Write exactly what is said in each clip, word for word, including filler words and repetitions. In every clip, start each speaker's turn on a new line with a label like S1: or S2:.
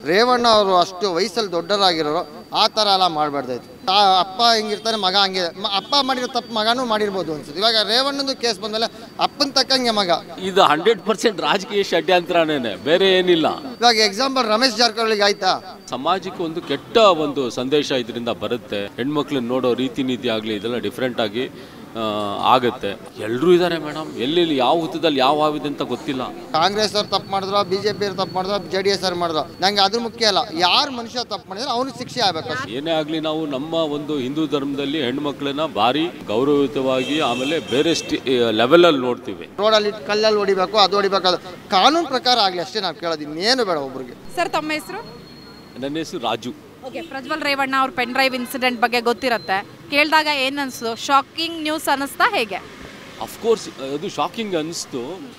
S1: ರೇವಣ್ಣ ಅವರು ಅಷ್ಟು ವಯಸ್ಸಲ್ಲಿ ದೊಡ್ಡರಾಗಿರೋರು ಆ ಥರ ಎಲ್ಲ ಮಾಡಬಾರ್ದಾಯ್ತು. ಅಪ್ಪ ಹಿಂಗಿರ್ತಾನೆ, ಮಗ ಹಂಗೆ. ಅಪ್ಪ ಮಾಡಿರೋ ತಪ್ಪು ಮಗನೂ ಮಾಡಿರ್ಬೋದು ಅನ್ಸುತ್ತೆ. ಇವಾಗ ರೇವಣ್ಣಂದು ಕೇಸ್ ಬಂದಮೇಲೆ ಅಪ್ಪನ ತಕ್ಕಂಗೆ ಮಗ.
S2: ಇದು ಹಂಡ್ರೆಡ್ ಪರ್ಸೆಂಟ್ ರಾಜಕೀಯ ಷಡ್ಯಂತ್ರನೇ, ಬೇರೆ ಏನಿಲ್ಲ.
S1: ಇವಾಗ ಎಕ್ಸಾಂಪಲ್ ರಮೇಶ್ ಜಾರಕಿಹೊಳಿಗೆ ಆಯ್ತಾ?
S2: ಸಮಾಜಕ್ಕೆ ಒಂದು ಕೆಟ್ಟ ಒಂದು ಸಂದೇಶ ಇದರಿಂದ ಬರುತ್ತೆ. ಹೆಣ್ಮಕ್ಳನ್ನ ನೋಡೋ ರೀತಿ ನೀತಿ ಆಗಲಿ ಇದೆಲ್ಲ ಡಿಫ್ರೆಂಟ್ ಆಗಿ ಆಗುತ್ತೆ. ಎಲ್ಲರೂ ಇದ್ದಾರೆ ಮೇಡಮ್, ಎಲ್ಲೆಲ್ಲಿ ಯಾವ ಹುತ್ತದಲ್ಲಿ ಯಾವ ಆವಿದೆ ಅಂತ ಗೊತ್ತಿಲ್ಲ.
S1: ಕಾಂಗ್ರೆಸ್ ಅವ್ರು ತಪ್ಪು ಮಾಡಿದ್ರು, ಬಿಜೆಪಿ ಅವ್ರು ತಪ್ಪು ಮಾಡಿದ್ರು, ಜೆ ಡಿ ಎಸ್ ಅವ್ರು ಮಾಡಿದ್ರು, ನಂಗೆ ಅದ್ರ ಮುಖ್ಯ ಅಲ್ಲ. ಯಾರು ಮನುಷ್ಯ ತಪ್ಪು ಮಾಡಿದ್ರೆ ಅವ್ನಿಗೆ ಶಿಕ್ಷೆ ಆಗಬೇಕು.
S2: ಏನೇ ಆಗಲಿ ನಾವು ನಮ್ಮ ಒಂದು ಹಿಂದೂ ಧರ್ಮದಲ್ಲಿ ಹೆಣ್ಮಕ್ಳನ್ನ ಭಾರಿ ಗೌರವಯುತವಾಗಿ ಆಮೇಲೆ ಬೇರೆ ಲೆವೆಲಲ್ಲಿ ನೋಡ್ತೀವಿ.
S1: ರೋಡಲ್ಲಿ ಕಲ್ಲಲ್ಲಿ ಹೊಡಿಬೇಕು, ಅದು ಹೊಡಿಬೇಕು, ಕಾನೂನು ಪ್ರಕಾರ ಆಗಲಿ ಅಷ್ಟೇ ನಾವು ಕೇಳೋದು, ಇನ್ನೇನು ಬೇಡ ಒಬ್ರಿಗೆ.
S3: ಸರ್ ತಮ್ಮ ಹೆಸರು?
S2: ನನ್ನ ಹೆಸರು ರಾಜು.
S3: ಓಕೆ, ಪ್ರಜ್ವಲ್ ರೇವಣ್ಣ ಅವ್ರ ಪೆನ್ ಡ್ರೈವ್ ಇನ್ಸಿಡೆಂಟ್ ಬಗ್ಗೆ ಗೊತ್ತಿರುತ್ತೆ. ಕೇಳಿದಾಗ ಏನು ಅನಿಸ್ತು? ಶಾಕಿಂಗ್ ನ್ಯೂಸ್ ಅನ್ನಿಸ್ತಾ ಹೇಗೆ?
S2: ಅಫ್ಕೋರ್ಸ್ ಅದು ಶಾಕಿಂಗ್ ಅನ್ನಿಸ್ತು.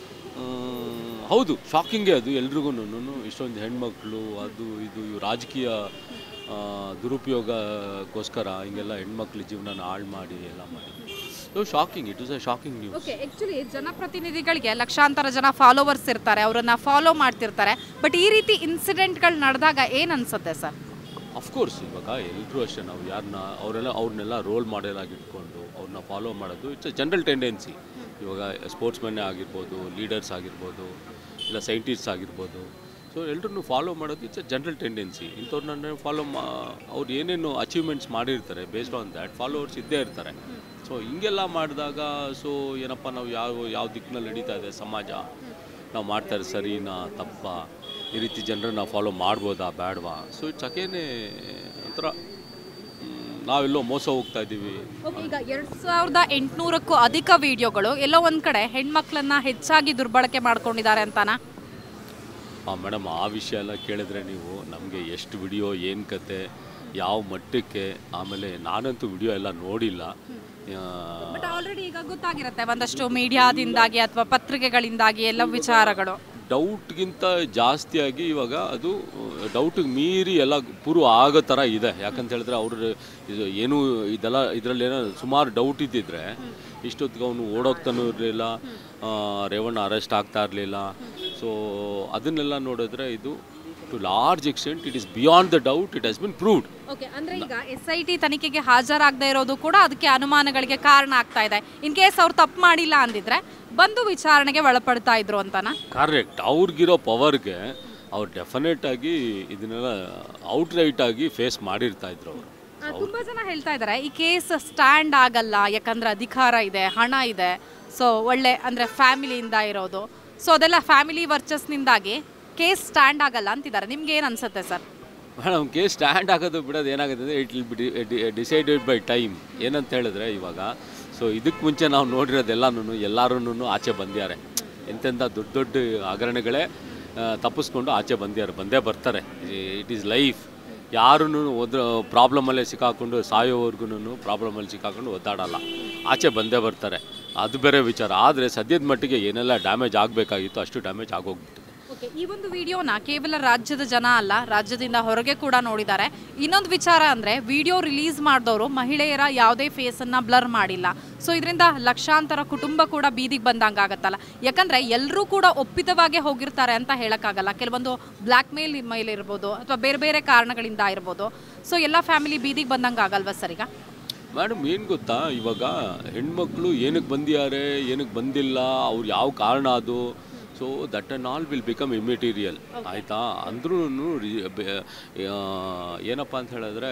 S2: ಹೌದು, ಶಾಕಿಂಗೇ ಅದು ಎಲ್ರಿಗೂ. ಇಷ್ಟೊಂದು ಹೆಣ್ಮಕ್ಳು ಅದು ಇದು ಇವು ರಾಜಕೀಯ ದುರುಪಯೋಗಕ್ಕೋಸ್ಕರ ಹಿಂಗೆಲ್ಲ ಹೆಣ್ಮಕ್ಳ ಜೀವನ ಹಾಳು ಮಾಡಿ ಎಲ್ಲ ಮಾಡಿ shocking. It is a shocking news.
S3: Okay, actually ಜನಪ್ರತಿನಿಧಿಗಳಿಗೆ ಲಕ್ಷಾಂತರ ಜನ ಫಾಲೋವರ್ಸ್ ಇರ್ತಾರೆ, ಅವರನ್ನು ಫಾಲೋ ಮಾಡ್ತಿರ್ತಾರೆ. ಬಟ್ ಈ ರೀತಿ ಇನ್ಸಿಡೆಂಟ್ಗಳು ನಡೆದಾಗ ಏನು ಅನಿಸುತ್ತೆ ಸರ್?
S2: ಅಫ್ಕೋರ್ಸ್ ಇವಾಗ ಎಲ್ಲರೂ ಅಷ್ಟೇ, ನಾವು ಯಾರನ್ನ ಅವರೆಲ್ಲ ಅವ್ರನ್ನೆಲ್ಲ ರೋಲ್ ಮಾಡೆಲ್ ಆಗಿ ಇಟ್ಕೊಂಡು ಅವ್ರನ್ನ ಫಾಲೋ ಮಾಡೋದು ಇಟ್ಸ್ ಅ ಜನರಲ್ ಟೆಂಡೆನ್ಸಿ. ಇವಾಗ ಸ್ಪೋರ್ಟ್ಸ್ ಮೆನ್ನೇ ಆಗಿರ್ಬೋದು, ಲೀಡರ್ಸ್ ಆಗಿರ್ಬೋದು, ಇಲ್ಲ ಸೈಂಟಿಸ್ಟ್ಸ್ ಆಗಿರ್ಬೋದು. ಸೊ ಎಲ್ಲರೂ ಫಾಲೋ ಮಾಡೋದು ಇಟ್ಸ್ ಅ ಜನರಲ್ ಟೆಂಡೆನ್ಸಿ. ಇಂಥವ್ರನ್ನ ಫಾಲೋ ಮಾ ಅವ್ರು ಏನೇನು ಅಚೀವ್ಮೆಂಟ್ಸ್ ಮಾಡಿರ್ತಾರೆ ಬೇಸ್ಡ್ ಆನ್ ದ್ಯಾಟ್ ಫಾಲೋವರ್ಸ್ ಇದ್ದೇ ಇರ್ತಾರೆ. ಸೊ ಹಿಂಗೆಲ್ಲ ಮಾಡಿದಾಗ ಸೊ ಏನಪ್ಪ, ನಾವು ಯಾವ ಯಾವ ದಿಕ್ಕಿನಲ್ಲಿ ನಡೀತಾ ಇದೆ ಸಮಾಜ, ನಾವು ಮಾಡ್ತಾರೆ ಸರಿನಾ ತಪ್ಪಾ, ಈ ರೀತಿ ಜನರನ್ನ ಫಾಲೋ ಮಾಡ್ಬೋದಾ ಬೇಡವಾ? ಸೊ ಇಟ್ಸ್ ಅಗೇನೆ ಒಂಥರ ನಾವೆಲ್ಲೋ ಮೋಸ ಹೋಗ್ತಾ ಇದ್ದೀವಿ.
S3: ಈಗ ಎರಡು ಸಾವಿರದ ಎಂಟುನೂರಕ್ಕೂ ಅಧಿಕ ವಿಡಿಯೋಗಳು ಎಲ್ಲೋ ಒಂದು ಕಡೆ ಹೆಣ್ಮಕ್ಳನ್ನ ಹೆಚ್ಚಾಗಿ ದುರ್ಬಳಕೆ ಮಾಡ್ಕೊಂಡಿದ್ದಾರೆ ಅಂತಾನಾ?
S2: ಹಾಂ ಮೇಡಮ್, ಆ ವಿಷಯ ಎಲ್ಲ ಕೇಳಿದ್ರೆ ನೀವು ನಮಗೆ ಎಷ್ಟು ವಿಡಿಯೋ, ಏನು ಕತೆ, ಯಾವ ಮಟ್ಟಕ್ಕೆ, ಆಮೇಲೆ ನಾನಂತೂ ವಿಡಿಯೋ ಎಲ್ಲ ನೋಡಿಲ್ಲ.
S3: ಬಟ್ ಆಲ್ರೆಡಿ ಈಗ ಗೊತ್ತಾಗಿರುತ್ತೆ ಒಂದಷ್ಟು ಮೀಡಿಯಾದಿಂದಾಗಿ ಅಥವಾ ಪತ್ರಿಕೆಗಳಿಂದಾಗಿ ಎಲ್ಲ ವಿಚಾರಗಳು.
S2: ಡೌಟ್ಗಿಂತ ಜಾಸ್ತಿಯಾಗಿ ಇವಾಗ ಅದು ಡೌಟಿಗೆ ಮೀರಿ ಎಲ್ಲ ಪೂರ್ವ ಆಗೋ ಥರ ಇದೆ. ಯಾಕಂತ ಹೇಳಿದ್ರೆ ಅವ್ರ ಇದು ಏನು ಇದೆಲ್ಲ ಇದರಲ್ಲಿ ಏನೋ ಸುಮಾರು ಡೌಟ್ ಇದ್ದಿದ್ರೆ ಇಷ್ಟೊತ್ತಿಗೆ ಅವನು ಓಡೋಗ್ತಾನೂ ಇರಲಿಲ್ಲ, ರೇವಣ್ಣ ಅರೆಸ್ಟ್ ಆಗ್ತಾ ಇರಲಿಲ್ಲ. ಸೊ ಅದನ್ನೆಲ್ಲ ನೋಡಿದ್ರೆ ಇದು to large extent it is beyond the doubt, it has been proved.
S3: Okay, ಅಂದರೆ ಈಗ ಎಸ್ ಐ ಟಿ ತನಿಖೆಗೆ ಹಾಜರಾಗದೇ ಇರೋದು ಕೂಡ ಅದಕ್ಕೆ ಅನುಮಾನಗಳಿಗೆ ಕಾರಣ ಆಗ್ತಾ ಇದೆ. ಇನ್ ಕೇಸ್ ಅವ್ರು ತಪ್ಪು ಮಾಡಿಲ್ಲ ಅಂದಿದ್ರೆ ಬಂದು ವಿಚಾರಣೆಗೆ ಒಳಪಡ್ತಾ ಇದ್ರು ಅಂತಾನ?
S2: ಕರೆಕ್ಟ್. ಅವ್ರಿಗಿರೋ ಪವರ್ಗೆ ಅವ್ರು ಡೆಫಿನೆಟ್ ಆಗಿ ಇದನ್ನೆಲ್ಲ ಔಟ್ ರೈಟ್ ಆಗಿ ಫೇಸ್ ಮಾಡಿರ್ತಾ ಇದ್ರು ಅವರು.
S3: ತುಂಬ ಜನ ಹೇಳ್ತಾ ಇದ್ದಾರೆ ಈ ಕೇಸ್ ಸ್ಟ್ಯಾಂಡ್ ಆಗಲ್ಲ, ಯಾಕಂದ್ರೆ ಅಧಿಕಾರ ಇದೆ, ಹಣ ಇದೆ, ಸೊ ಒಳ್ಳೆ ಅಂದರೆ ಫ್ಯಾಮಿಲಿಯಿಂದ ಇರೋದು, ಸೊ ಅದೆಲ್ಲ ಫ್ಯಾಮಿಲಿ ವರ್ಚಸ್ನಿಂದಾಗಿ ಕೇಸ್ ಸ್ಟ್ಯಾಂಡ್ ಆಗಲ್ಲ ಅಂತಿದ್ದಾರೆ. ನಿಮ್ಗೆ ಏನು ಅನ್ಸುತ್ತೆ ಸರ್?
S2: ಮೇಡಮ್, ಕೇಸ್ ಸ್ಟ್ಯಾಂಡ್ ಆಗೋದು ಬಿಡೋದು ಏನಾಗುತ್ತೆ, it will be decided by time. ಏನಂತ ಹೇಳಿದ್ರೆ ಇವಾಗ ಸೊ ಇದಕ್ಕೆ ಮುಂಚೆ ನಾವು ನೋಡಿರೋದೆಲ್ಲನೂ ಎಲ್ಲರೂ ಆಚೆ ಬಂದಿದ್ದಾರೆ. ಎಂತೆಂಥ ದೊಡ್ಡ ದೊಡ್ಡ ಹಗರಣಗಳೇ ತಪ್ಪಿಸ್ಕೊಂಡು ಆಚೆ ಬಂದಿದ್ದಾರೆ, ಬಂದೇ ಬರ್ತಾರೆ. It is life. ಯಾರೂ ಒದ್ರ ಪ್ರಾಬ್ಲಮಲ್ಲೇ ಸಿಕ್ಕಾಕೊಂಡು ಸಾಯೋವರೆಗೂ ಪ್ರಾಬ್ಲಮಲ್ಲಿ ಸಿಕ್ಕಾಕೊಂಡು ಒದ್ದಾಡಲ್ಲ, ಆಚೆ ಬಂದೇ ಬರ್ತಾರೆ. ಅದು ಬೇರೆ ವಿಚಾರ. ಆದರೆ ಸದ್ಯದ ಮಟ್ಟಿಗೆ ಏನೆಲ್ಲ ಡ್ಯಾಮೇಜ್ ಆಗಬೇಕಾಗಿತ್ತು ಅಷ್ಟು ಡ್ಯಾಮೇಜ್ ಆಗೋಗ್ಬಿಟ್ಟಿದೆ.
S3: ಓಕೆ, ಈ ಒಂದು ವಿಡಿಯೋನ ಕೇವಲ ರಾಜ್ಯದ ಜನ ಅಲ್ಲ, ರಾಜ್ಯದಿಂದ ಹೊರಗೆ ಕೂಡ ನೋಡಿದ್ದಾರೆ. ಇನ್ನೊಂದು ವಿಚಾರ ಅಂದರೆ ವಿಡಿಯೋ ರಿಲೀಸ್ ಮಾಡಿದವರು ಮಹಿಳೆಯರ ಯಾವುದೇ ಫೇಸನ್ನು ಬ್ಲರ್ ಮಾಡಿಲ್ಲ. ಸೊ ಇದರಿಂದ ಲಕ್ಷಾಂತರ ಕುಟುಂಬ ಕೂಡ ಬೀದಿಗೆ ಬಂದಂಗೆ ಆಗತ್ತಲ್ಲ. ಯಾಕಂದರೆ ಎಲ್ಲರೂ ಕೂಡ ಒಪ್ಪಿತವಾಗೇ ಹೋಗಿರ್ತಾರೆ ಅಂತ ಹೇಳೋಕ್ಕಾಗಲ್ಲ. ಕೆಲವೊಂದು ಬ್ಲ್ಯಾಕ್ ಮೇಲ್ ಮೇಲೆ ಇರ್ಬೋದು ಅಥವಾ ಬೇರೆ ಬೇರೆ ಕಾರಣಗಳಿಂದ ಇರ್ಬೋದು. ಸೊ ಎಲ್ಲ ಫ್ಯಾಮಿಲಿ ಬೀದಿಗೆ ಬಂದಂಗೆ ಆಗಲ್ವಾ ಸರ್? ಈಗ
S2: ಮೇಡಮ್ ಏನು ಗೊತ್ತಾ, ಇವಾಗ ಹೆಣ್ಮಕ್ಳು ಏನಕ್ಕೆ ಬಂದಿದ್ದಾರೆ, ಏನಕ್ಕೆ ಬಂದಿಲ್ಲ, ಅವ್ರು ಯಾವ ಕಾರಣ ಅದು, so that and all will become immaterial. ಆಯಿತಾ? ಅಂದ್ರೂ ಏನಪ್ಪ ಅಂತ ಹೇಳಿದ್ರೆ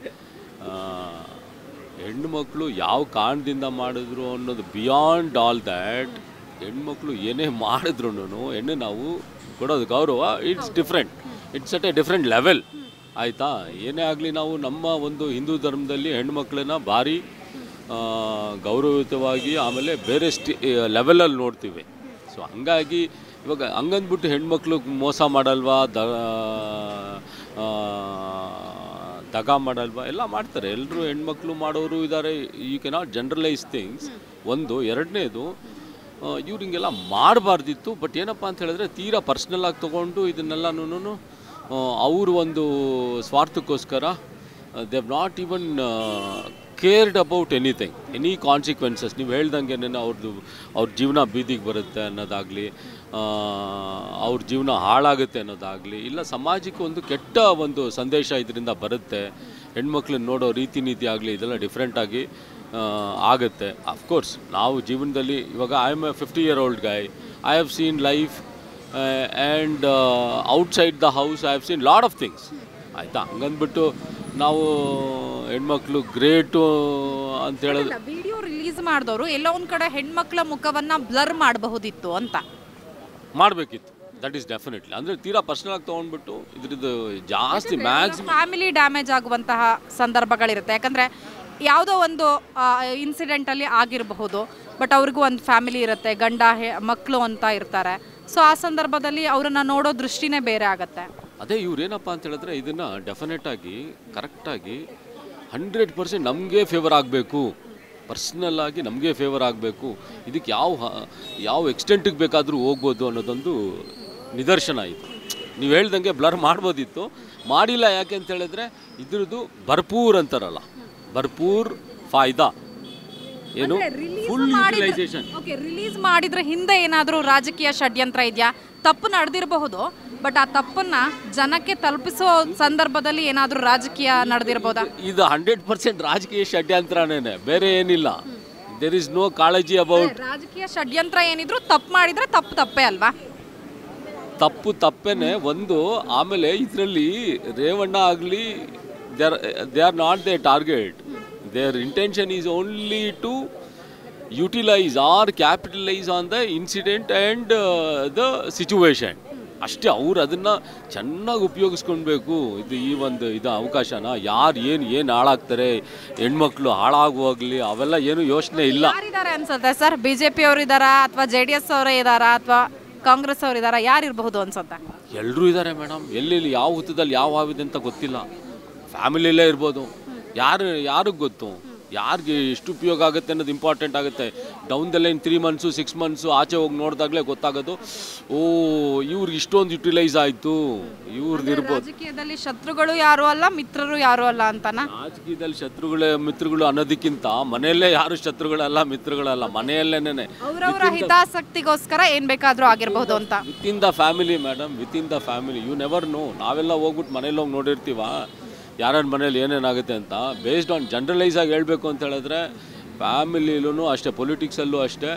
S2: ಹೆಣ್ಮಕ್ಳು ಯಾವ ಕಾರಣದಿಂದ ಮಾಡಿದ್ರು ಅನ್ನೋದು ಬಿಯಾಂಡ್ ಆಲ್ ದ್ಯಾಟ್. ಹೆಣ್ಮಕ್ಳು ಏನೇ ಮಾಡಿದ್ರು ಹೆಣ್ಣು ನಾವು ಕೊಡೋದು ಗೌರವ it's different, it's at a different level. ಆಯಿತಾ? ಏನೇ ಆಗಲಿ ನಾವು ನಮ್ಮ ಒಂದು ಹಿಂದೂ ಧರ್ಮದಲ್ಲಿ ಹೆಣ್ಮಕ್ಳನ್ನ ಭಾರಿ ಗೌರವಯುತವಾಗಿ ಆಮೇಲೆ ಬೇರೆ ಸ್ಟಿ ಲೆವೆಲಲ್ಲಿ ನೋಡ್ತೀವಿ. ಸೊ ಹಂಗಾಗಿ ಇವಾಗ ಹಂಗಂದ್ಬಿಟ್ಟು ಹೆಣ್ಮಕ್ಳು ಮೋಸ ಮಾಡಲ್ವಾ, ದ ದಗ ಮಾಡಲ್ವಾ, ಎಲ್ಲ ಮಾಡ್ತಾರೆ. ಎಲ್ಲರೂ ಹೆಣ್ಮಕ್ಳು ಮಾಡೋರು ಇದ್ದಾರೆ. You cannot generalise things. ಒಂದು. ಎರಡನೇದು, ಇವ್ರು ಹಿಂಗೆಲ್ಲ ಮಾಡಬಾರ್ದಿತ್ತು. ಬಟ್ ಏನಪ್ಪ ಅಂತ ಹೇಳಿದ್ರೆ ತೀರಾ ಪರ್ಸ್ನಲ್ಲಾಗಿ ತೊಗೊಂಡು ಇದನ್ನೆಲ್ಲನೂ ಅವರು ಒಂದು ಸ್ವಾರ್ಥಕ್ಕೋಸ್ಕರ they have not even cared about anything, any consequences. ನೀವು ಹೇಳ್ದಂಗೆ ಅವ್ರದ್ದು ಅವ್ರ ಜೀವನ ಬೀದಿಗೆ ಬರುತ್ತೆ ಅನ್ನೋದಾಗಲಿ, ಅವ್ರ ಜೀವನ ಹಾಳಾಗುತ್ತೆ ಅನ್ನೋದಾಗಲಿ, ಇಲ್ಲ ಸಮಾಜಕ್ಕೆ ಒಂದು ಕೆಟ್ಟ ಒಂದು ಸಂದೇಶ ಇದರಿಂದ ಬರುತ್ತೆ, ಹೆಣ್ಮಕ್ಳನ್ನ ನೋಡೋ ರೀತಿ ನೀತಿ ಆಗಲಿ ಇದೆಲ್ಲ ಡಿಫ್ರೆಂಟಾಗಿ ಆಗುತ್ತೆ. ಅಫ್ಕೋರ್ಸ್ ನಾವು ಜೀವನದಲ್ಲಿ ಇವಾಗ I am a fifty year old guy, I have seen life and outside the house I have seen lot of things, ಆಯಿತಾ. ಹಂಗಂದ್ಬಿಟ್ಟು ನಾವು ಹೆಣ್ಮಕ್ಳು ಗ್ರೇಟು ಅಂತ ಹೇಳೋದು.
S3: ವಿಡಿಯೋ ರಿಲೀಸ್ ಮಾಡಿದವರು ಎಲ್ಲೋ ಒಂದು ಕಡೆ ಹೆಣ್ಮಕ್ಳ ಮುಖವನ್ನು ಬ್ಲರ್ ಮಾಡಬಹುದಿತ್ತು ಅಂತ
S2: ಮಾಡಬೇಕಿತ್ತು. That is definitely. ಅಂದರೆ ತೀರಾ ಪರ್ಸ್ನಲಾಗಿ ತೊಗೊಂಡ್ಬಿಟ್ಟು ಇದ್ರದ್ದು ಜಾಸ್ತಿ ಮ್ಯಾಕ್ಸಿಮಮ್
S3: ಫ್ಯಾಮಿಲಿ ಡ್ಯಾಮೇಜ್ ಆಗುವಂತಹ ಸಂದರ್ಭಗಳಿರುತ್ತೆ. ಯಾಕಂದರೆ ಯಾವುದೋ ಒಂದು ಇನ್ಸಿಡೆಂಟಲ್ಲಿ ಆಗಿರಬಹುದು, ಬಟ್ ಅವ್ರಿಗೂ ಒಂದು ಫ್ಯಾಮಿಲಿ ಇರುತ್ತೆ, ಗಂಡ ಹೆ ಮಕ್ಕಳು ಅಂತ ಇರ್ತಾರೆ. ಸೊ ಆ ಸಂದರ್ಭದಲ್ಲಿ ಅವರನ್ನು ನೋಡೋ ದೃಷ್ಟಿನೇ ಬೇರೆ ಆಗುತ್ತೆ.
S2: ಅದೇ ಇವ್ರೇನಪ್ಪ ಅಂತ ಹೇಳಿದ್ರೆ ಇದನ್ನು ಡೆಫಿನೆಟಾಗಿ ಕರೆಕ್ಟಾಗಿ ಹಂಡ್ರೆಡ್ ಪರ್ಸೆಂಟ್ ನಮಗೆ ಫೇವರ್ ಆಗಬೇಕು, ಪರ್ಸ್ನಲ್ಲಾಗಿ ನಮಗೆ ಫೇವರ್ ಆಗಬೇಕು, ಇದಕ್ಕೆ ಯಾವ ಯಾವ ಎಕ್ಸ್ಟೆಂಟಿಗೆ ಬೇಕಾದರೂ ಹೋಗ್ಬೋದು ಅನ್ನೋದೊಂದು ನಿದರ್ಶನ ಇದು. ನೀವು ಹೇಳ್ದಂಗೆ ಬ್ಲರ್ ಮಾಡ್ಬೋದಿತ್ತು, ಮಾಡಿಲ್ಲ. ಯಾಕೆ ಅಂತ ಹೇಳಿದ್ರೆ ಇದ್ರದ್ದು ಭರ್ಪೂರ್ ಅಂತಾರಲ್ಲ, ಭರ್ಪೂರ್ ಫಾಯ್ದಾ ಏನು ಫುಲ್ ಯುಟಿಲೈಸೇಷನ್.
S3: ಓಕೆ, ರಿಲೀಸ್ ಮಾಡಿದ್ರೆ ಹಿಂದೆ ಏನಾದರೂ ರಾಜಕೀಯ ಷಡ್ಯಂತ್ರ ಇದೆಯಾ? ತಪ್ಪು ನಡೆದಿರಬಹುದು, ಬಟ್ ಆ ತಪ್ಪನ್ನ ಜನಕ್ಕೆ ತಲುಪಿಸೋ ಸಂದರ್ಭದಲ್ಲಿ ಏನಾದರೂ ರಾಜಕೀಯ ನಡೆದಿರಬಹುದಾ?
S2: ಇದು ಹಂಡ್ರೆಡ್ ಪರ್ಸೆಂಟ್ ರಾಜಕೀಯ ಷಡ್ಯಂತ್ರನೇ, ಬೇರೆ ಏನಿಲ್ಲ. ದೇರ್ ಇಸ್ ನೋ ಕಾಳಜಿ ಅಬೌಟ್
S3: ರಾಜಕೀಯ ಷಡ್ಯಂತ್ರ. ಏನಿದ್ರು ತಪ್ಪು ಮಾಡಿದ್ರೆ ತಪ್ಪು ತಪ್ಪೇ ಅಲ್ವಾ?
S2: ತಪ್ಪು ತಪ್ಪೇನೆ ಒಂದು. ಆಮೇಲೆ ಇದರಲ್ಲಿ ರೇವಣ್ಣ ಆಗಲಿ, they are they are not the target. Their intention is only to utilise or capitalise on the incident and the situation ಅಷ್ಟೇ. ಅವ್ರು ಅದನ್ನು ಚೆನ್ನಾಗಿ ಉಪಯೋಗಿಸ್ಕೊಳ್ಬೇಕು. ಇದು ಈ ಒಂದು ಇದು ಅವಕಾಶನ ಯಾರು ಏನು ಏನು ಹಾಳಾಗ್ತಾರೆ, ಹೆಣ್ಮಕ್ಳು ಹಾಳಾಗುವಾಗಲಿ ಅವೆಲ್ಲ ಏನು ಯೋಚನೆ ಇಲ್ಲ.
S3: ಯಾರಿದ್ದಾರೆ ಅನ್ಸುತ್ತೆ ಸರ್? ಬಿ ಜೆ ಪಿ ಅವರು ಇದ್ದಾರಾ, ಅಥವಾ ಜೆ ಡಿ ಎಸ್ ಅವರೇ ಇದ್ದಾರಾ, ಅಥವಾ ಕಾಂಗ್ರೆಸ್ ಅವರು ಇದ್ದಾರಾ? ಯಾರಿರಬಹುದು ಅನ್ಸುತ್ತೆ?
S2: ಎಲ್ಲರೂ ಇದ್ದಾರೆ ಮೇಡಮ್. ಎಲ್ಲೆಲ್ಲಿ ಯಾವ ಹುತ್ತದಲ್ಲಿ ಯಾವ ಆವಿದೆ ಅಂತ ಗೊತ್ತಿಲ್ಲ. ಫ್ಯಾಮಿಲಿಯಲ್ಲೇ ಇರ್ಬೋದು. ಯಾರು ಯಾರಿಗೆ ಗೊತ್ತು ಯಾರಿಗೆ ಎಷ್ಟು ಉಪಯೋಗ ಆಗುತ್ತೆ ಅನ್ನೋದು ಇಂಪಾರ್ಟೆಂಟ್ ಆಗುತ್ತೆ. Down the line three months six months ಆಚೆ ಹೋಗಿ ನೋಡಿದಾಗಲೇ ಗೊತ್ತಾಗೋದು, ಓ ಇವ್ರಿಗೆ ಇಷ್ಟೊಂದು ಯುಟಿಲೈಸ್ ಆಯಿತು, ಇವ್ರದ್ದು ಇರ್ಬೋದು.
S3: ರಾಜಕೀಯದಲ್ಲಿ ಶತ್ರುಗಳು ಯಾರು ಅಲ್ಲ, ಮಿತ್ರರು ಯಾರು ಅಲ್ಲ ಅಂತಾನ?
S2: ರಾಜಕೀಯದಲ್ಲಿ ಶತ್ರುಗಳೇ ಮಿತ್ರಗಳು ಅನ್ನೋದಕ್ಕಿಂತ ಮನೆಯಲ್ಲೇ ಯಾರು ಶತ್ರುಗಳಲ್ಲ ಮಿತ್ರಗಳಲ್ಲ, ಮನೆಯಲ್ಲೇನೆ
S3: ಅವರವರ ಹಿತಾಸಕ್ತಿಗೋಸ್ಕರ ಏನು ಬೇಕಾದರೂ ಆಗಿರಬಹುದು ಅಂತ.
S2: Within the family madam, within the family. You never know. ನಾವೆಲ್ಲ ಹೋಗ್ಬಿಟ್ಟು ಮನೇಲಿ ಹೋಗಿ ನೋಡಿರ್ತೀವ ಯಾರ್ಯಾರ ಮನೇಲಿ ಏನೇನಾಗುತ್ತೆ ಅಂತ. ಬೇಸ್ಡ್ ಆನ್ ಜನರಲೈಸ್ ಆಗಿ ಹೇಳಬೇಕು ಅಂತ ಹೇಳಿದ್ರೆ ಫ್ಯಾಮಿಲಿಲೂ ಅಷ್ಟೇ, ಪೊಲಿಟಿಕ್ಸಲ್ಲೂ ಅಷ್ಟೇ.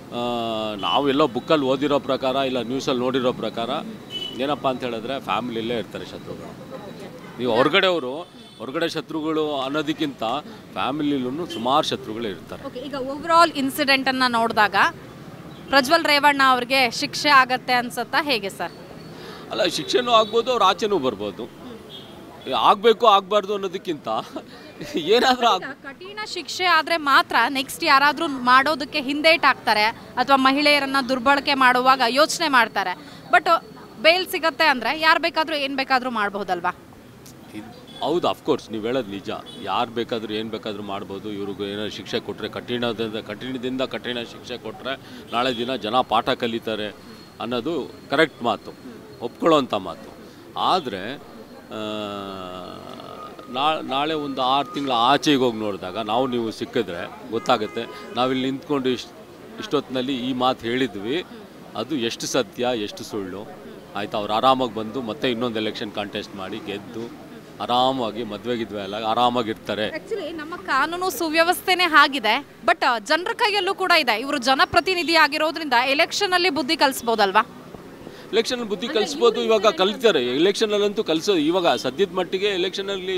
S2: ನಾವೆಲ್ಲೋ ಬುಕ್ಕಲ್ಲಿ ಓದಿರೋ ಪ್ರಕಾರ ಇಲ್ಲ ನ್ಯೂಸಲ್ಲಿ ನೋಡಿರೋ ಪ್ರಕಾರ ಏನಪ್ಪ ಅಂತ ಹೇಳಿದ್ರೆ ಫ್ಯಾಮಿಲಿಯಲ್ಲೇ ಇರ್ತಾರೆ ಶತ್ರುಗಳು. ನೀವು ಹೊರಗಡೆಯವರು ಹೊರಗಡೆ ಶತ್ರುಗಳು ಅನ್ನೋದಕ್ಕಿಂತ ಫ್ಯಾಮಿಲಿಲೂ ಸುಮಾರು ಶತ್ರುಗಳು ಇರ್ತಾರೆ.
S3: ಈಗ ಓವರ್ ಆಲ್ ಇನ್ಸಿಡೆಂಟನ್ನು ನೋಡಿದಾಗ ಪ್ರಜ್ವಲ್ ರೇವಣ್ಣ ಅವ್ರಿಗೆ ಶಿಕ್ಷೆ ಆಗತ್ತೆ ಅನ್ಸುತ್ತಾ, ಹೇಗೆ ಸರ್?
S2: ಅಲ್ಲ, ಶಿಕ್ಷೆನೂ ಆಗ್ಬೋದು, ಅವ್ರು ಆಚೆನೂ ಬರ್ಬೋದು. ಆಗಬೇಕು ಆಗಬಾರ್ದು ಅನ್ನೋದಕ್ಕಿಂತ ಏನಾದರೂ
S3: ಕಠಿಣ ಶಿಕ್ಷೆ ಆದರೆ ಮಾತ್ರ ನೆಕ್ಸ್ಟ್ ಯಾರಾದರೂ ಮಾಡೋದಕ್ಕೆ ಹಿಂದೇಟಾಗ್ತಾರೆ, ಅಥವಾ ಮಹಿಳೆಯರನ್ನು ದುರ್ಬಳಕೆ ಮಾಡುವಾಗ ಯೋಚನೆ ಮಾಡ್ತಾರೆ. ಬಟ್ ಬೇಲ್ ಸಿಗತ್ತೆ ಅಂದರೆ ಯಾರು ಬೇಕಾದರೂ ಏನು ಬೇಕಾದರೂ ಮಾಡ್ಬೋದಲ್ವಾ?
S2: ಹೌದು, ಅಫ್ಕೋರ್ಸ್ ನೀವು ಹೇಳೋದು ನಿಜ. ಯಾರು ಬೇಕಾದರೂ ಏನು ಬೇಕಾದರೂ ಮಾಡ್ಬೋದು. ಇವ್ರಿಗೂ ಏನಾದ್ರು ಶಿಕ್ಷೆ ಕೊಟ್ಟರೆ, ಕಠಿಣದಿಂದ ಕಠಿಣದಿಂದ ಕಠಿಣ ಶಿಕ್ಷೆ ಕೊಟ್ಟರೆ ನಾಳೆ ದಿನ ಜನ ಪಾಠ ಕಲಿತಾರೆ ಅನ್ನೋದು ಕರೆಕ್ಟ್ ಮಾತು, ಒಪ್ಕೊಳ್ಳೋವಂಥ ಮಾತು. ಆದರೆ ನಾಳೆ ಒಂದು ಆರು ತಿಂಗಳ ಆಚೆಗೆ ಹೋಗಿ ನೋಡಿದಾಗ ನಾವು ನೀವು ಸಿಕ್ಕಿದ್ರೆ ಗೊತ್ತಾಗುತ್ತೆ, ನಾವಿಲ್ಲಿ ನಿಂತ್ಕೊಂಡು ಇಷ್ಟು ಇಷ್ಟೊತ್ತಿನಲ್ಲಿ ಈ ಮಾತು ಹೇಳಿದ್ವಿ, ಅದು ಎಷ್ಟು ಸತ್ಯ ಎಷ್ಟು ಸುಳ್ಳು. ಆಯಿತು, ಅವ್ರು ಆರಾಮಾಗಿ ಬಂದು ಮತ್ತೆ ಇನ್ನೊಂದು ಎಲೆಕ್ಷನ್ ಕಾಂಟೆಸ್ಟ್ ಮಾಡಿ ಗೆದ್ದು ಆರಾಮಾಗಿ ಮದುವೆಗಿದ್ವಿ ಎಲ್ಲ ಆರಾಮಾಗಿರ್ತಾರೆ.
S3: ಆ್ಯಕ್ಚುಲಿ ನಮ್ಮ ಕಾನೂನು ಸುವ್ಯವಸ್ಥೆನೇ ಆಗಿದೆ, ಬಟ್ ಜನರ ಕೈಯಲ್ಲೂ ಕೂಡ ಇದೆ. ಇವರು ಜನಪ್ರತಿನಿಧಿ ಆಗಿರೋದ್ರಿಂದ ಎಲೆಕ್ಷನಲ್ಲಿ ಬುದ್ಧಿ ಕಲಿಸ್ಬೋದಲ್ವಾ?
S2: ಎಲೆಕ್ಷನಲ್ಲಿ ಬುದ್ಧಿ ಕಲಿಸ್ಬೋದು. ಇವಾಗ ಕಲಿತಾರೆ ಎಲೆಕ್ಷನಲ್ಲಂತೂ ಕಲಿಸೋದು. ಇವಾಗ ಸದ್ಯದ ಮಟ್ಟಿಗೆ ಎಲೆಕ್ಷನಲ್ಲಿ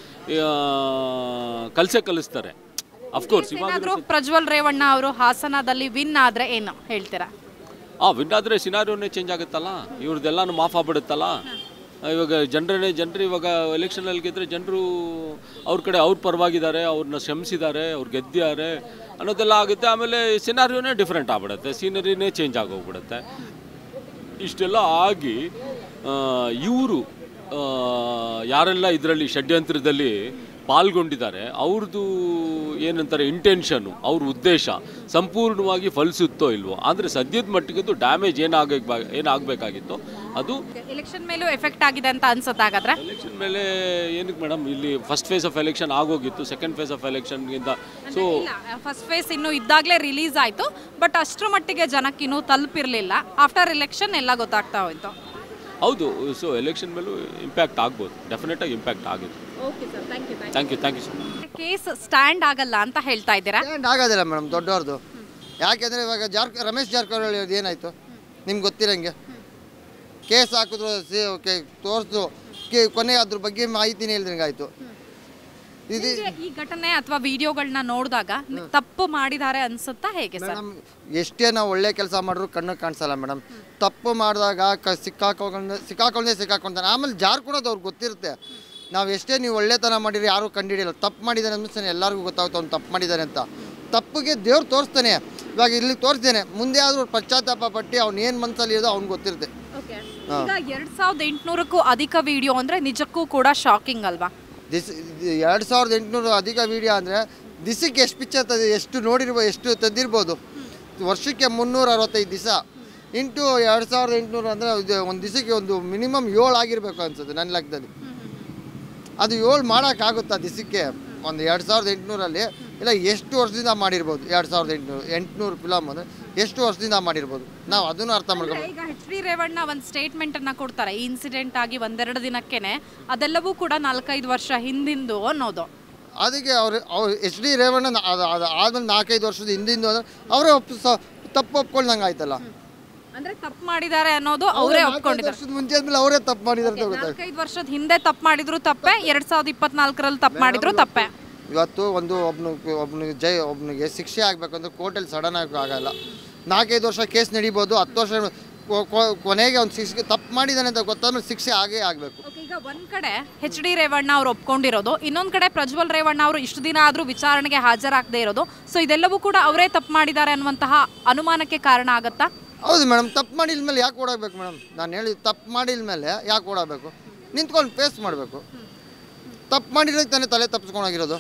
S2: ಕಲಿಸೇ ಕಲಿಸ್ತಾರೆ. ಅಫ್ಕೋರ್ಸ್ ಇವಾಗ
S3: ಪ್ರಜ್ವಲ್ ರೇವಣ್ಣ ಅವರು ಹಾಸನದಲ್ಲಿ ವಿನ್ ಆದರೆ ಏನು ಹೇಳ್ತೀರಾ?
S2: ಹಾಂ, ವಿನ್ ಆದರೆ ಸಿನಾರಿಯೋನೇ ಚೇಂಜ್ ಆಗುತ್ತಲ್ಲ, ಇವ್ರದ್ದೆಲ್ಲನೂ ಮಾಫ್ ಆಗ್ಬಿಡುತ್ತಲ್ಲ. ಇವಾಗ ಜನರೇ ಜನರು ಇವಾಗ ಎಲೆಕ್ಷನಲ್ಲಿ ಗೆದ್ದರೆ ಜನರು ಅವ್ರ ಕಡೆ ಅವ್ರ ಪರವಾಗಿದ್ದಾರೆ, ಅವ್ರನ್ನ ಶ್ರಮಿಸಿದ್ದಾರೆ, ಅವ್ರು ಗೆದ್ದಿದ್ದಾರೆ ಅನ್ನೋದೆಲ್ಲ ಆಗುತ್ತೆ. ಆಮೇಲೆ ಸಿನಾರಿಯೋನೇ ಡಿಫ್ರೆಂಟ್ ಆಗ್ಬಿಡುತ್ತೆ, ಸೀನರಿನೇ ಚೇಂಜ್ ಆಗೋಗ್ಬಿಡುತ್ತೆ. ಇಷ್ಟೆಲ್ಲ ಆಗಿ ಇವರು ಯಾರೆಲ್ಲ ಇದರಲ್ಲಿ ಷಡ್ಯಂತ್ರದಲ್ಲಿ ಪಾಲ್ಗೊಂಡಿದ್ದಾರೆ ಅವ್ರದ್ದು ಏನಂತಾರೆ ಇಂಟೆನ್ಷನ್ನು ಅವ್ರ ಉದ್ದೇಶ ಸಂಪೂರ್ಣವಾಗಿ ಫಲಿಸುತ್ತೋ ಇಲ್ವೋ. ಆದರೆ ಸದ್ಯದ ಮಟ್ಟಿಗದು ಡ್ಯಾಮೇಜ್ ಏನಾಗ ಏನಾಗಬೇಕಾಗಿತ್ತು ಅದು
S3: ಎಲೆಕ್ಷನ್ ಮೇಲೂ ಎಫೆಕ್ಟ್ ಆಗಿದೆ ಅಂತ ಅನ್ಸುತ್ತಾಗಾದ್ರೆ.
S2: ಎಲೆಕ್ಷನ್ ಮೇಲೆ ಏನಕ್ಕೆ ಮೇಡಮ್, ಇಲ್ಲಿ ಫಸ್ಟ್ ಫೇಸ್ ಆಫ್ ಎಲೆಕ್ಷನ್ ಆಗೋಗಿತ್ತು, ಸೆಕೆಂಡ್ ಫೇಸ್ ಆಫ್ ಎಲೆಕ್ಷನ್ಗಿಂತ ಸೊ
S3: ಫಸ್ಟ್ ಫೇಸ್ ಇನ್ನೂ ಇದ್ದಾಗಲೇ ರಿಲೀಸ್ ಆಯಿತು, ಬಟ್ ಅಷ್ಟರ ಮಟ್ಟಿಗೆ ಜನಕ್ಕೆ ಇನ್ನೂ ತಲುಪಿರಲಿಲ್ಲ. ಆಫ್ಟರ್ ಎಲೆಕ್ಷನ್ ಎಲ್ಲ ಗೊತ್ತಾಗ್ತಾ ಹೋಯ್ತು.
S2: ಹೌದು, ಸೊ ಎಲೆಕ್ಷನ್ ಮೇಲೂ ಇಂಪ್ಯಾಕ್ಟ್ ಆಗ್ಬೋದು, ಡೆಫಿನೆಟಾಗಿ ಇಂಪ್ಯಾಕ್ಟ್ ಆಗಿದೆ.
S3: Okay sir, thank you
S2: thank you thank you sir.
S3: Case stand ಆಗಲ್ಲ ಅಂತ ಹೇಳ್ತಾ ಇದ್ದೀರಾ?
S1: ಸ್ಟ್ಯಾಂಡ್ ಆಗೋದಿಲ್ಲ ಮೇಡಮ್ ದೊಡ್ಡವ್ರದ್ದು. ಯಾಕೆಂದರೆ ಇವಾಗ ಜಾರ್ ರಮೇಶ್ ಜಾರಕಿಹೊಳಿ ಅವ್ರದ್ದು ಏನಾಯಿತು ನಿಮ್ಗೆ ಗೊತ್ತಿರಂಗೆ, ಕೇಸ್ ಹಾಕಿದ್ರು ಸಿ ಓಕೆ ತೋರಿಸಿದ್ರು, ಕೆ ಕೊನೆಗೆ ಅದ್ರ ಬಗ್ಗೆ ಮಾಹಿತಿನೇ ಇಲ್ದಂಗೆ ಆಯಿತು. ಇದು
S3: ಈ ಘಟನೆ ಅಥವಾ ವಿಡಿಯೋಗಳನ್ನ ನೋಡಿದಾಗ ತಪ್ಪು ಮಾಡಿದ್ದಾರೆ ಅನ್ಸುತ್ತಾ ಹೇಗೆ ಸರ್?
S1: ಮೇಡಮ್ ಎಷ್ಟೇ ನಾವು ಒಳ್ಳೆ ಕೆಲಸ ಮಾಡಿದ್ರು ಕಣ್ಣು ಕಾಣಿಸಲ್ಲ ಮೇಡಮ್. ತಪ್ಪು ಮಾಡಿದಾಗ ಕ ಸಿಕ್ಕಾಕೊಂಡು ಸಿಕ್ಕಾಕೊಂಡೇ ಸಿಕ್ಕಾಕೊಂತಾನೆ. ಆಮೇಲೆ ಜಾರ್ ಕೊಡೋದು ಅವ್ರಿಗೆ ಗೊತ್ತಿರುತ್ತೆ. ನಾವು ಎಷ್ಟೇ ನೀವು ಒಳ್ಳೆತನ ಮಾಡಿರಿ ಯಾರೂ ಕಂಡುಹಿಡಿಯಲ್ಲ. ತಪ್ಪು ಮಾಡಿದ್ದಾನೆ ಅಂದ್ಮೇಲೆ ಎಲ್ಲರಿಗೂ ಗೊತ್ತಾಗುತ್ತೆ ಅವ್ನು ತಪ್ಪು ಮಾಡಿದ್ದಾನೆ ಅಂತ. ತಪ್ಪಿಗೆ ದೇವ್ರು ತೋರಿಸ್ತಾನೆ. ಇವಾಗ ಇಲ್ಲಿ ತೋರಿಸ್ತೇನೆ, ಮುಂದೆ ಆದರೂ ಪಶ್ಚಾತ್ತಾಪ ಪಟ್ಟು ಅವ್ನು ಏನು ಮನಸ್ಸಲ್ಲಿ ಇರೋದು ಅವ್ನಿಗೆ ಗೊತ್ತಿರುತ್ತೆ.
S3: ಈಗ ಎರಡ್ ಸಾವಿರದ ಎಂಟುನೂರಕ್ಕೂ ಅಧಿಕ ವಿಡಿಯೋ ಅಂದರೆ ನಿಜಕ್ಕೂ ಕೂಡ ಶಾಕಿಂಗ್ ಅಲ್ವಾ?
S1: ದಿಸ್ ಎರಡು ಸಾವಿರದ ಎಂಟುನೂರು ಅಧಿಕ ವೀಡಿಯೋ ಅಂದರೆ ದಿಸಕ್ಕೆ ಎಷ್ಟು ಪಿಕ್ಚರ್ ತಂದು ಎಷ್ಟು ನೋಡಿರ್ಬೋದು, ಎಷ್ಟು ತಂದಿರ್ಬೋದು. ವರ್ಷಕ್ಕೆ ಮುನ್ನೂರ ಅರವತ್ತೈದು ದಿವಸ ಇಂಟು ಎರಡು ಸಾವಿರದ ಎಂಟುನೂರು ಅಂದರೆ ಒಂದು ದಿವಸಕ್ಕೆ ಒಂದು ಮಿನಿಮಮ್ ಏಳು ಆಗಿರಬೇಕು ಅನ್ಸುತ್ತೆ ನನ್ನ ಲೆಕ್ಕದಲ್ಲಿ. ಅದು ಏಳು ಮಾಡೋಕ್ಕಾಗುತ್ತಾ ದಿವಸಕ್ಕೆ? ಒಂದು ಎರಡು ಸಾವಿರದ ಎಂಟುನೂರಲ್ಲಿ ಇಲ್ಲ ಎಷ್ಟು ವರ್ಷದಿಂದ ಮಾಡಿರ್ಬೋದು. ಎರಡು ಸಾವಿರದ ಎಂಟುನೂರು ಎಂಟುನೂರು ಫಿಲಮ್ ಅಂದರೆ ಎಷ್ಟು ವರ್ಷದಿಂದ ಮಾಡಿರ್ಬೋದು, ನಾವು ಅದನ್ನು ಅರ್ಥ ಮಾಡ್ಕೋಬೇಕು.
S3: ಈಗ ಎಚ್ ಡಿ ರೇವಣ್ಣ ಒಂದು ಸ್ಟೇಟ್ಮೆಂಟ್ ಅನ್ನ ಕೊಡ್ತಾರೆ, ಈ ಇನ್ಸಿಡೆಂಟ್ ಆಗಿ ಒಂದೆರಡು ದಿನಕ್ಕೇನೆ, ಅದೆಲ್ಲವೂ ಕೂಡ ನಾಲ್ಕೈದು ವರ್ಷ ಹಿಂದಿಂದು ಅನ್ನೋದು.
S1: ಅದಕ್ಕೆ ಅವ್ರು ಅವ್ರು ಎಚ್ ಡಿ ರೇವಣ್ಣ ಅದು ಅದು ಆದ್ಮೇಲೆ ನಾಲ್ಕೈದು ವರ್ಷದ ಹಿಂದಿಂದು ಅಂದರೆ ಅವರೇ ಒಪ್ಪು ತಪ್ಪು ಒಪ್ಕೊಂಡಂಗೆ ಆಯ್ತಲ್ಲ.
S3: ಅಂದ್ರೆ ತಪ್ಪು ಮಾಡಿದ್ದಾರೆ ಅನ್ನೋದು ಅವರೇ ಒಪ್ಕೊಂಡಿದ್ದಾರೆ.
S1: ವರ್ಷದ ಮುಂಚೆ ಆದ್ಮೇಲೆ ಅವರೇ ತಪ್ಪು ಮಾಡಿದ್ದಾರೆ ಅಂತ ಗೊತ್ತಾಯ್ತು.
S3: ನಾಲ್ಕೈದು ವರ್ಷದ ಹಿಂದೆ ತಪ್ಪು ಮಾಡಿದ್ರು ತಪ್ಪೆ, ಎರಡ್ ಸಾವಿರದ ಇಪ್ಪತ್ನಾಲ್ಕರಲ್ಲಿ ತಪ್ಪು ಮಾಡಿದ್ರು ತಪ್ಪೆ.
S1: ಇವತ್ತು ಒಂದು ಒಬ್ಬನು ಒಬ್ಬನಿಗೆ ಜೈ ಒಬ್ಬನಿಗೆ ಶಿಕ್ಷೆ ಆಗಬೇಕಂದ್ರೆ ಕೋರ್ಟಲ್ಲಿ ಸಡನ್ ಆಗಿ ಆಗಲ್ಲ. ನಾಲ್ಕೈದು ವರ್ಷ ಕೇಸ್ ನಡೀಬೋದು, ಹತ್ತು ವರ್ಷ ಕೊನೆಗೆ ಅವ್ನು ಶಿಕ್ಷೆ ತಪ್ಪು ಮಾಡಿದ್ದಾನೆ ಅಂತ ಗೊತ್ತಾದ್ಮೇಲೆ ಶಿಕ್ಷೆ ಆಗೇ ಆಗಬೇಕು.
S3: ಈಗ ಒಂದ್ ಕಡೆ ಎಚ್ ಡಿ ರೇವಣ್ಣ ಅವ್ರು ಒಪ್ಕೊಂಡಿರೋದು, ಇನ್ನೊಂದ್ ಕಡೆ ಪ್ರಜ್ವಲ್ ರೇವಣ್ಣ ಅವರು ಇಷ್ಟು ದಿನ ಆದ್ರೂ ವಿಚಾರಣೆಗೆ ಹಾಜರಾಗದೇ ಇರೋದು. ಸೊ ಇದೆಲ್ಲವೂ ಕೂಡ ಅವರೇ ತಪ್ಪು ಮಾಡಿದ್ದಾರೆ ಅನ್ನುವಂತಹ ಅನುಮಾನಕ್ಕೆ ಕಾರಣ ಆಗತ್ತಾ?
S1: ಹೌದು ಮೇಡಮ್, ತಪ್ಪು ಮಾಡಿದ ಮೇಲೆ ಯಾಕೆ ಓಡಾಗಬೇಕು ಮೇಡಮ್? ನಾನು ಹೇಳಿದ್ದು ತಪ್ಪು ಮಾಡಿದ ಮೇಲೆ ಯಾಕೆ ಓಡಾಗಬೇಕು? ನಿಂತ್ಕೊಂಡು ಫೇಸ್ ಮಾಡಬೇಕು. ತಪ್ಪು ಮಾಡಿರೋಕ್ಕೆ ತಾನೇ ತಲೆ ತಪ್ಪಿಸ್ಕೊಂಡೋಗಿರೋದು.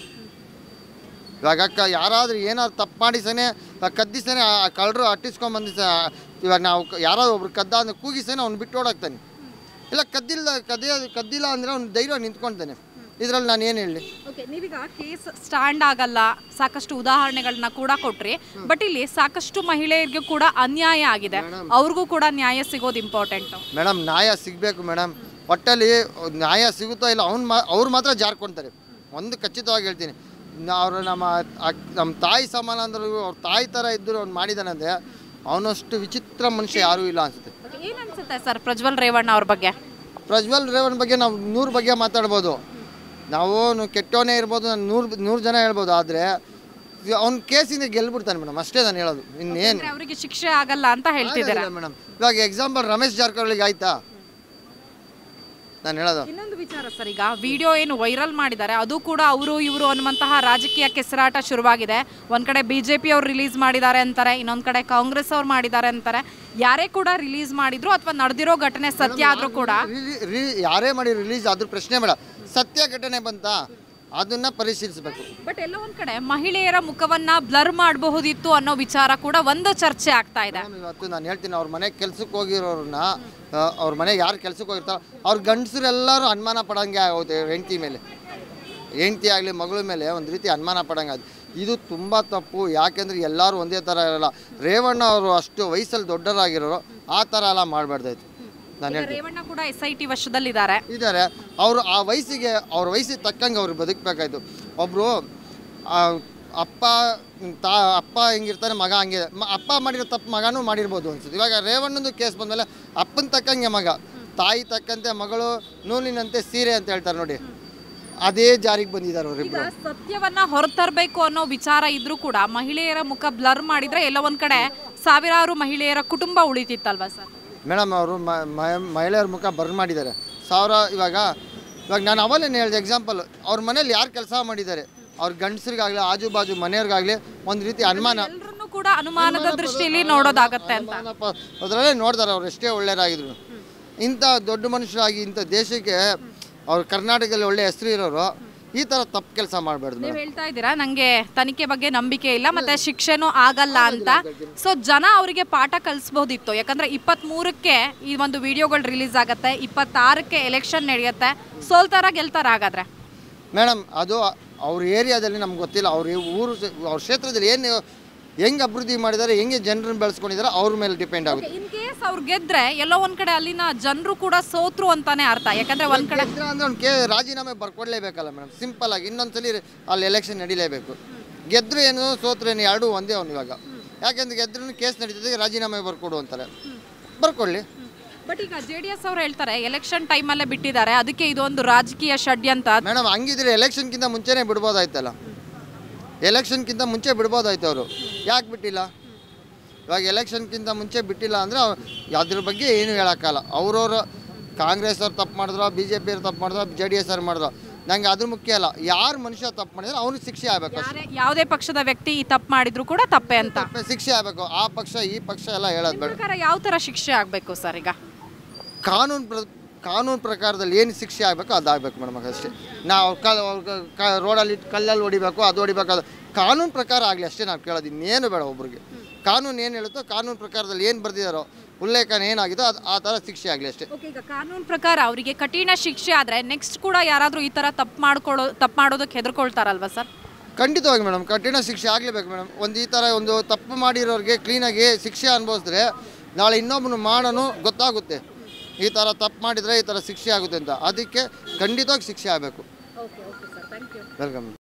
S1: ಇವಾಗ ಕ ಯಾರಾದರೂ ಏನಾದ್ರು ತಪ್ಪು ಮಾಡಿಸೇನೆ ಕದ್ದಿಸೇನೆ ಕಳ್ಳರು ಅಟ್ಟಿಸ್ಕೊಂಡ್ಬಂದು ಇವಾಗ ನಾವು ಯಾರಾದ್ರು ಒಬ್ರು ಕದ್ದ ಅಂದರೆ ಕೂಗಿಸೇನೆ ಅವ್ನು ಬಿಟ್ಟು ಓಡಾಕ್ತಾನೆ. ಇಲ್ಲ ಕದ್ದಿಲ್ಲ ಕದಿಯ ಕದ್ದಿಲ್ಲ ಅಂದರೆ ಅವ್ನು ಧೈರ್ಯ ನಿಂತ್ಕೊಳ್ತಾನೆ. ಇದರಲ್ಲಿ ನಾನು ಏನು ಹೇಳಿ?
S3: ಓಕೆ, ನೀವೀಗ ಕೇಸ್ ಸ್ಟ್ಯಾಂಡ್ ಆಗಲ್ಲ ಸಾಕಷ್ಟು ಉದಾಹರಣೆಗಳನ್ನ ಕೂಡ ಕೊಟ್ರಿ, ಬಟ್ ಇಲ್ಲಿ ಸಾಕಷ್ಟು ಮಹಿಳೆಯರಿಗೂ ಕೂಡ ಅನ್ಯಾಯ ಆಗಿದೆ, ಅವ್ರಿಗೂ ಕೂಡ ನ್ಯಾಯ ಸಿಗೋದು ಇಂಪಾರ್ಟೆಂಟ್.
S1: ಮೇಡಮ್ ನ್ಯಾಯ ಸಿಗಬೇಕು ಮೇಡಮ್. ಒಟ್ಟಲ್ಲಿ ನ್ಯಾಯ ಸಿಗುತ್ತೋ ಇಲ್ಲ ಅವ್ನು ಮಾ ಅವ್ರು ಮಾತ್ರ ಜಾರ್ಕೊಳ್ತಾರೆ. ಒಂದು ಖಚಿತವಾಗಿ ಹೇಳ್ತೀನಿ, ಅವರು ನಮ್ಮ ನಮ್ಮ ತಾಯಿ ಸಮಾನ ಅಂದ್ರೂ ಅವ್ರ ತಾಯಿ ಥರ ಇದ್ದರು ಅವ್ನು ಮಾಡಿದಾನಂದರೆ ಅವನಷ್ಟು ವಿಚಿತ್ರ ಮನುಷ್ಯ ಯಾರೂ ಇಲ್ಲ ಅನಿಸುತ್ತೆ.
S3: ಏನು ಅನಿಸುತ್ತೆ ಸರ್ ಪ್ರಜ್ವಲ್ ರೇವಣ್ಣ ಅವ್ರ ಬಗ್ಗೆ?
S1: ಪ್ರಜ್ವಲ್ ರೇವಣ್ಣ ಬಗ್ಗೆ ನಾವು ನೂರು ಬಗ್ಗೆ ಮಾತಾಡ್ಬೋದು. ನಾವು ಕೆಟ್ಟವನೇ ಇರ್ಬೋದು, ನಾನು ನೂರು ನೂರು ಜನ ಹೇಳ್ಬೋದು. ಆದರೆ ಅವ್ನ ಕೇಸಿಂದ ಗೆಲ್ಬಿಡ್ತಾನೆ ಮೇಡಮ್, ಅಷ್ಟೇ ನಾನು ಹೇಳೋದು. ಇನ್ನೇನು
S3: ಅವರಿಗೆ ಶಿಕ್ಷೆ ಆಗಲ್ಲ ಅಂತ ಹೇಳ್ತಿದ್ದಾರೆ
S1: ಮೇಡಮ್. ಇವಾಗ ಎಕ್ಸಾಂಪಲ್ ರಮೇಶ್ ಜಾರಕಿಹೊಳಿಗೆ ಆಯ್ತಾ ನಾನು ಹೇಳೋದು.
S3: ಇನ್ನೊಂದು ವಿಚಾರ ಸರ್, ಈಗ ವಿಡಿಯೋ ಏನು ವೈರಲ್ ಮಾಡಿದ್ದಾರೆ ಅದು ಕೂಡ ಅವರು ಇವರು ಅನ್ನುವಂತಹ ರಾಜಕೀಯ ಕೆಸರಾಟ ಶುರುವಾಗಿದೆ. ಒಂದು ಕಡೆ ಬಿ ಜೆ ಪಿ ಅವ್ರು ರಿಲೀಸ್ ಮಾಡಿದ್ದಾರೆ ಅಂತಾರೆ, ಇನ್ನೊಂದು ಕಡೆ ಕಾಂಗ್ರೆಸ್ ಅವ್ರು ಮಾಡಿದ್ದಾರೆ ಅಂತಾರೆ. ಯಾರೇ ಕೂಡ ರಿಲೀಸ್ ಮಾಡಿದ್ರು ಅಥವಾ ನಡೆದಿರೋ ಘಟನೆ ಸತ್ಯ ಆದರೂ ಕೂಡ
S1: ಯಾರೇ ಮಾಡಿ ರಿಲೀಸ್ ಆದ್ರೂ ಪ್ರಶ್ನೆ ಬೇಡ, ಸತ್ಯ ಘಟನೆ ಬಂತ ಅದನ್ನ ಪರಿಶೀಲಿಸಬೇಕು.
S3: ಬಟ್ ಎಲ್ಲೋ ಒಂದು ಕಡೆ ಮಹಿಳೆಯರ ಮುಖವನ್ನ ಬ್ಲರ್ ಮಾಡಬಹುದಿತ್ತು ಅನ್ನೋ ವಿಚಾರ ಕೂಡ ಒಂದು ಚರ್ಚೆ ಆಗ್ತಾ ಇದೆ.
S1: ಇವತ್ತು ನಾನು ಹೇಳ್ತೀನಿ, ಅವ್ರ ಮನೆ ಕೆಲ್ಸಕ್ಕೆ ಹೋಗಿರೋರನ್ನ ಅವ್ರ ಮನೆಗೆ ಯಾರು ಕೆಲ್ಸಕ್ಕೆ ಹೋಗಿರ್ತಾರೋ ಅವ್ರ ಗಂಡಸರೆಲ್ಲರೂ ಅನುಮಾನ ಪಡಂಗೆ ಆಗುತ್ತೆ. ಹೆಂಡತಿ ಮೇಲೆ, ಹೆಂಡತಿ ಆಗಲಿ ಮಗಳ ಮೇಲೆ ಒಂದು ರೀತಿ ಅನುಮಾನ ಪಡಂಗೆ ಅದು. ಇದು ತುಂಬ ತಪ್ಪು. ಯಾಕೆಂದರೆ ಎಲ್ಲರೂ ಒಂದೇ ಥರ ಇರಲ್ಲ. ರೇವಣ್ಣ ಅವರು ಅಷ್ಟು ವಯಸ್ಸಲ್ಲಿ ದೊಡ್ಡರಾಗಿರೋರು, ಆ ಥರ ಎಲ್ಲ ಮಾಡಬಾರ್ದಾಯ್ತು. ನಾನು ಹೇಳ್ತೀನಿ,
S3: ರೇವಣ್ಣ ಕೂಡ ಎಸ್ ಐ ಟಿ ವಶದಲ್ಲಿದ್ದಾರೆ
S1: ಇದ್ದಾರೆ. ಅವರು ಆ ವಯಸ್ಸಿಗೆ ಅವ್ರ ವಯಸ್ಸಿಗೆ ತಕ್ಕಂಗೆ ಅವ್ರು ಬದುಕಬೇಕಾಯ್ತು. ಒಬ್ಬರು ಅಪ್ಪ ತಾ ಅಪ್ಪ ಹೆಂಗಿರ್ತಾರೆ ಮಗ ಹಂಗೆ, ಅಪ್ಪ ಮಾಡಿರೋ ತಪ್ಪು ಮಗನೂ ಮಾಡಿರ್ಬೋದು ಅನ್ಸುತ್ತೆ. ಇವಾಗ ರೇವಣ್ಣಂದು ಕೇಸ್ ಬಂದಮೇಲೆ ಅಪ್ಪನ ತಕ್ಕಂಗೆ ಮಗ, ತಾಯಿ ತಕ್ಕಂತೆ ಮಗಳು, ನೂಲಿನಂತೆ ಸೀರೆ ಅಂತ ಹೇಳ್ತಾರೆ ನೋಡಿ, ಅದೇ ಜಾರಿಗೆ ಬಂದಿದ್ದಾರೆ ಅವರಿಬ್ರು.
S3: ಸತ್ಯವನ್ನ ಹೊರತರಬೇಕು ಅನ್ನೋ ವಿಚಾರ ಇದ್ರೂ ಕೂಡ ಮಹಿಳೆಯರ ಮುಖ ಬ್ಲರ್ ಮಾಡಿದ್ರೆ ಎಲ್ಲ ಒಂದ್ ಕಡೆ ಸಾವಿರಾರು ಮಹಿಳೆಯರ ಕುಟುಂಬ ಉಳಿತಿತ್ತಲ್ವಾ ಸರ್?
S1: ಮೇಡಮ್ ಅವರು ಮಹಿಳೆಯರ ಮುಖ ಬರ್ನ್ ಮಾಡಿದ್ದಾರೆ ಸಾವಿರ. ಇವಾಗ ಇವಾಗ ನಾನು ಅವಲೇನು ಹೇಳಿದೆ ಎಕ್ಸಾಂಪಲ್, ಅವ್ರ ಮನೇಲಿ ಯಾರು ಕೆಲಸ ಮಾಡಿದ್ದಾರೆ, ಅವ್ರ ಗಂಡಸರಿಗಾಗಲಿ ಆಜು ಬಾಜು ಮನೆಯವ್ರಿಗಾಗಲಿ ಒಂದು ರೀತಿ ಅನುಮಾನ
S3: ಕೂಡ ಅನುಮಾನದ ದೃಷ್ಟಿಯಲ್ಲಿ ನೋಡೋದಾಗತ್ತೆ ಅಂತ
S1: ಅದರಲ್ಲೇ ನೋಡ್ತಾರೆ. ಅವ್ರು ಎಷ್ಟೇ ಒಳ್ಳೆಯರಾಗಿದ್ರು, ಇಂಥ ದೊಡ್ಡ ಮನುಷ್ಯರಾಗಿ ಇಂಥ ದೇಶಕ್ಕೆ ಅವ್ರು ಕರ್ನಾಟಕದಲ್ಲಿ ಒಳ್ಳೆ ಹೆಸರು ಇರೋರು ಈ ಥರ ತಪ್ಪು ಕೆಲಸ ಮಾಡಬಾರ್ದು.
S3: ನೀವು ಹೇಳ್ತಾ ಇದ್ದೀರಾ ನನಗೆ ತನಿಖೆ ಬಗ್ಗೆ ನಂಬಿಕೆ ಇಲ್ಲ ಮತ್ತೆ ಶಿಕ್ಷೆನೂ ಆಗಲ್ಲ ಅಂತ. ಸೊ ಜನ ಅವರಿಗೆ ಪಾಠ ಕಲಿಸ್ಬೋದಿತ್ತು. ಯಾಕಂದ್ರೆ ಇಪ್ಪತ್ತ್ಮೂರಕ್ಕೆ ಈ ಒಂದು ವಿಡಿಯೋಗಳು ರಿಲೀಸ್ ಆಗುತ್ತೆ, ಇಪ್ಪತ್ತಾರಕ್ಕೆ ಎಲೆಕ್ಷನ್ ನಡೆಯುತ್ತೆ. ಸೋಲ್ತಾರ ಗೆಲ್ತಾರ ಹಾಗಾದ್ರೆ?
S1: ಮೇಡಮ್ ಅದು ಅವ್ರ ಏರಿಯಾದಲ್ಲಿ ನಮ್ಗೆ ಗೊತ್ತಿಲ್ಲ. ಅವ್ರ ಊರು ಅವ್ರ ಕ್ಷೇತ್ರದಲ್ಲಿ ಏನು ಹೆಂಗೆ ಅಭಿವೃದ್ಧಿ ಮಾಡಿದ್ದಾರೆ, ಹೆಂಗೆ ಜನರನ್ನ ಬೆಳೆಸ್ಕೊಂಡಿದ್ದಾರೆ ಅವ್ರ ಮೇಲೆ ಡಿಪೆಂಡ್ ಆಗುತ್ತೆ.
S3: ಇನ್ ಕೇಸ್ ಅವ್ರು ಗೆದ್ರೆ ಎಲ್ಲೋ ಒಂದ್ ಕಡೆ ಅಲ್ಲಿನ ಜನರು ಕೂಡ ಸೋತ್ರು ಅಂತಾನೆ ಅರ್ಥ. ಯಾಕಂದ್ರೆ ಒಂದ್ ಕಡೆ
S1: ಅಂದ್ರೆ ಒಂದು ಕೆ ರಾಜೀನಾಮೆ ಬರ್ಕೊಡ್ಲೇಬೇಕಲ್ಲ ಮೇಡಮ್, ಸಿಂಪಲ್ ಆಗಿ. ಇನ್ನೊಂದ್ಸಲಿ ಅಲ್ಲಿ ಎಲೆಕ್ಷನ್ ನಡೀಲೇಬೇಕು. ಗೆದ್ರು ಏನು ಸೋತ್ರು ಏನು ಎರಡೂ ಒಂದೇ ಅವ್ನು ಇವಾಗ. ಯಾಕೆಂದ್ರೆ ಗೆದ್ರೂ ಕೇಸ್ ನಡೀತದೆ, ರಾಜೀನಾಮೆ ಬರ್ಕೊಡು ಅಂತಾರೆ, ಬರ್ಕೊಳ್ಳಿ.
S3: ಬಟ್ ಈಗ ಜೆ ಡಿ ಎಸ್ ಅವ್ರು ಹೇಳ್ತಾರೆ ಎಲೆಕ್ಷನ್ ಟೈಮಲ್ಲೇ ಬಿಟ್ಟಿದ್ದಾರೆ, ಅದಕ್ಕೆ ಇದೊಂದು ರಾಜಕೀಯ ಷಡ್ಯಂತ್ರ.
S1: ಮೇಡಮ್ ಹಂಗಿದ್ರೆ ಎಲೆಕ್ಷನ್ಗಿಂತ ಮುಂಚೆನೇ ಬಿಡ್ಬೋದಾಯ್ತಲ್ಲ, ಎಲೆಕ್ಷನ್ಗಿಂತ ಮುಂಚೆ ಬಿಡ್ಬೋದಾಯ್ತು. ಅವರು ಯಾಕೆ ಬಿಟ್ಟಿಲ್ಲ? ಇವಾಗ ಎಲೆಕ್ಷನ್ಗಿಂತ ಮುಂಚೆ ಬಿಟ್ಟಿಲ್ಲ ಅಂದರೆ ಅದ್ರ ಬಗ್ಗೆ ಏನು ಹೇಳೋಕ್ಕಲ್ಲ. ಅವ್ರವ್ರು ಕಾಂಗ್ರೆಸ್ ಅವ್ರು ತಪ್ಪು ಮಾಡಿದ್ರು, ಬಿ ಜೆ ಪಿ ಅವ್ರು ತಪ್ಪು ಮಾಡಿದ್ರು, ಜೆ ಡಿ ಎಸ್ ಅವ್ರು ಮಾಡಿದ್ರು, ನಂಗೆ ಅದ್ರ ಮುಖ್ಯ ಅಲ್ಲ. ಯಾರು ಮನುಷ್ಯ ತಪ್ಪು ಮಾಡಿದ್ರೆ ಅವ್ನಿಗೆ ಶಿಕ್ಷೆ ಆಗಬೇಕು.
S3: ಯಾವುದೇ ಪಕ್ಷದ ವ್ಯಕ್ತಿ ಈ ತಪ್ಪು ಮಾಡಿದ್ರು ಕೂಡ ತಪ್ಪೆ ಅಂತ
S1: ಶಿಕ್ಷೆ ಆಗಬೇಕು. ಆ ಪಕ್ಷ ಈ ಪಕ್ಷ ಎಲ್ಲ ಹೇಳೋದು ಬೇಡ.
S3: ಯಾವ ಥರ ಶಿಕ್ಷೆ ಆಗಬೇಕು ಸರ್? ಈಗ
S1: ಕಾನೂನು ಪ್ರ ಕಾನೂನು ಪ್ರಕಾರದಲ್ಲಿ ಏನು ಶಿಕ್ಷೆ ಆಗಬೇಕು ಅದಾಗಬೇಕು ಮೇಡಮ್, ಅಷ್ಟೇ. ನಾವು ಕಲ್ ರೋಡಲ್ಲಿ ಕಲ್ಲಲ್ಲಿ ಹೊಡಿಬೇಕು, ಅದು ಹೊಡಿಬೇಕು, ಅದು ಕಾನೂನು ಪ್ರಕಾರ ಆಗಲಿ ಅಷ್ಟೇ ನಾವು ಕೇಳೋದು. ಇನ್ನೇನು ಬೇಡ. ಒಬ್ರಿಗೆ ಕಾನೂನು ಏನು ಹೇಳುತ್ತೋ ಕಾನೂನು ಪ್ರಕಾರದಲ್ಲಿ ಏನು ಬರೆದಿದ್ದಾರೋ ಉಲ್ಲೇಖನ ಏನಾಗಿದೋ ಅದು ಆ ಥರ ಶಿಕ್ಷೆ ಆಗಲಿ ಅಷ್ಟೇ.
S3: ಈಗ ಕಾನೂನು ಪ್ರಕಾರ ಅವರಿಗೆ ಕಠಿಣ ಶಿಕ್ಷೆ ಆದರೆ ನೆಕ್ಸ್ಟ್ ಕೂಡ ಯಾರಾದರೂ ಈ ಥರ ತಪ್ಪು ಮಾಡ್ಕೊಳ್ಳೋ ತಪ್ಪು ಮಾಡೋದಕ್ಕೆ ಹೆದರ್ಕೊಳ್ತಾರಲ್ವ ಸರ್?
S1: ಖಂಡಿತವಾಗಿ ಮೇಡಮ್, ಕಠಿಣ ಶಿಕ್ಷೆ ಆಗಲೇಬೇಕು ಮೇಡಮ್. ಒಂದು ಈ ಥರ ಒಂದು ತಪ್ಪು ಮಾಡಿರೋರಿಗೆ ಕ್ಲೀನಾಗಿ ಶಿಕ್ಷೆ ಅನುಭವಿಸಿದ್ರೆ ನಾಳೆ ಇನ್ನೊಬ್ಬನು ಮಾಡೋನು ಗೊತ್ತಾಗುತ್ತೆ, ಈ ಥರ ತಪ್ಪು ಮಾಡಿದರೆ ಈ ಥರ ಶಿಕ್ಷೆ ಆಗುತ್ತೆ ಅಂತ. ಅದಕ್ಕೆ ಖಂಡಿತವಾಗಿ ಶಿಕ್ಷೆ ಆಗಬೇಕು. ವೆಲ್ಕಮ್.